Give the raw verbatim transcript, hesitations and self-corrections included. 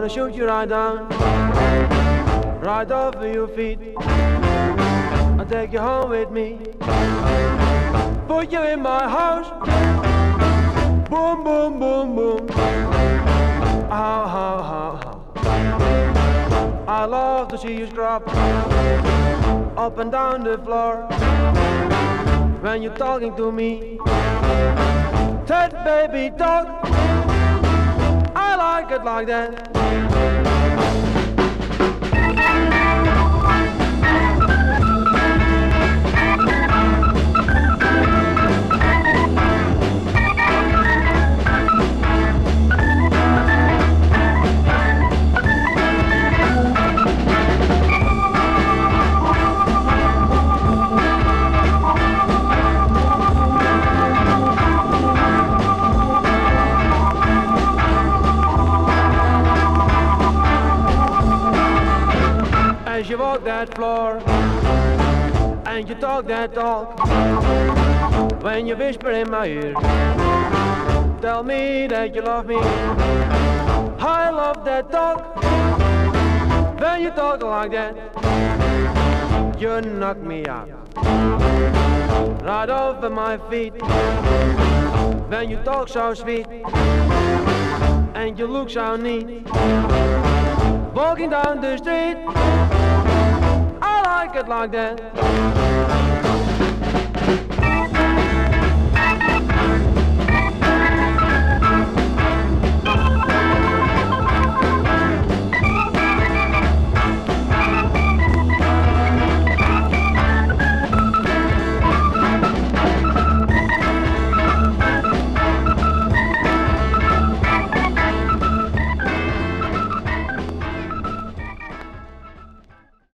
gonna shoot you right down, right off of your feet. I'll take you home with me, put you in my house. Boom, boom, boom, boom. How, how, how, how. I love to see you scrub up and down the floor when you're talking to me. That baby talk, I like it like that. As you walk that floor and you talk that talk, when you whisper in my ear, tell me that you love me. I love that talk. When you talk like that, you knock me out, right off of my feet. When you talk so sweet and you look so neat, walking down the street, I like it like that.